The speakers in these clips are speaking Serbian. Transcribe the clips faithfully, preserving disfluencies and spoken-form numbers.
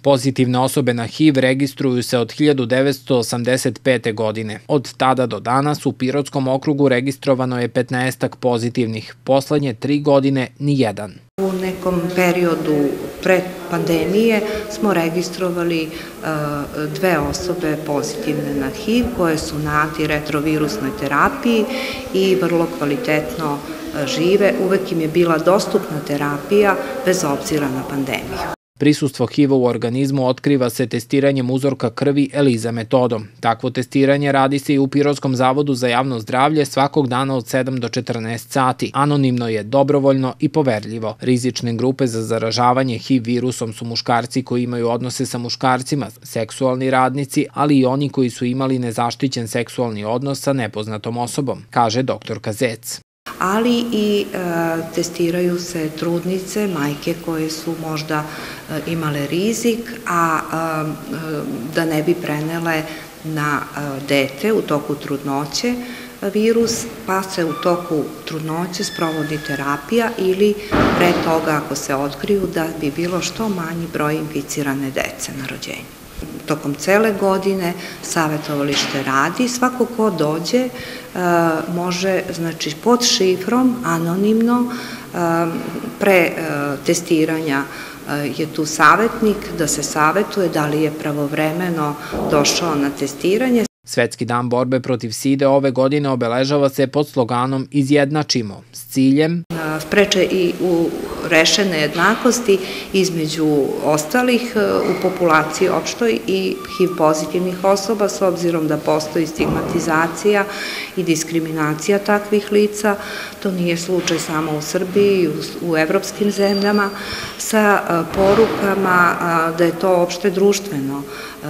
Pozitivne osobe na H I V registruju se od hiljadu devetsto osamdeset pete. godine. Od tada do danas u Pirotskom okrugu registrovano je petnaestak pozitivnih, poslednje tri godine nijedan. U nekom periodu pred pandemije smo registrovali dve osobe pozitivne na H I V koje su na antiretrovirusnoj terapiji i vrlo kvalitetno žive. Uvek im je bila dostupna terapija bez obzira na pandemiju. Prisustvo H I V-a u organizmu otkriva se testiranjem uzorka krvi ELISA metodom. Takvo testiranje radi se i u Pirotskom zavodu za javno zdravlje svakog dana od sedam do četrnaest sati. Anonimno je, dobrovoljno i poverljivo. Rizične grupe za zaražavanje H I V virusom su muškarci koji imaju odnose sa muškarcima, seksualni radnici, ali i oni koji su imali nezaštićen seksualni odnos sa nepoznatom osobom, kaže doktorka Zec. Ali i testiraju se trudnice, majke koje su možda imale rizik, a da ne bi prenele na dete u toku trudnoće virus, pa se u toku trudnoće sprovodi terapija ili pre toga ako se otkriju da bi bilo što manji broj inficirane dece na rođenju. Tokom cele godine savjetovalište radi, svako ko dođe može, znači pod šifrom, anonimno, pre testiranja je tu savjetnik da se savjetuje da li je pravovremeno došao na testiranje. Svetski dan borbe protiv side ove godine obeležava se pod sloganom Izjednačimo, s ciljem spreče i u rešene jednakosti između ostalih u populaciji opštoj i H I V pozitivnih osoba, s obzirom da postoji stigmatizacija i diskriminacija takvih lica. To nije slučaj samo u Srbiji, u evropskim zemljama, sa porukama da je to opšte društveno,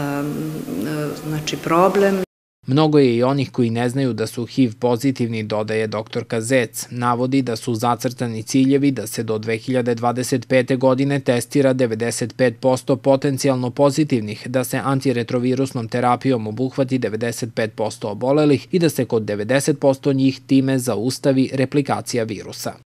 znači problem. Mnogo je i onih koji ne znaju da su H I V pozitivni, dodaje doktorka Zec. Navodi da su zacrtani ciljevi da se do dve hiljade dvadeset pete. godine testira devedeset pet posto potencijalno pozitivnih, da se antiretrovirusnom terapijom obuhvati devedeset pet posto obolelih i da se kod devedeset posto njih time zaustavi replikacija virusa.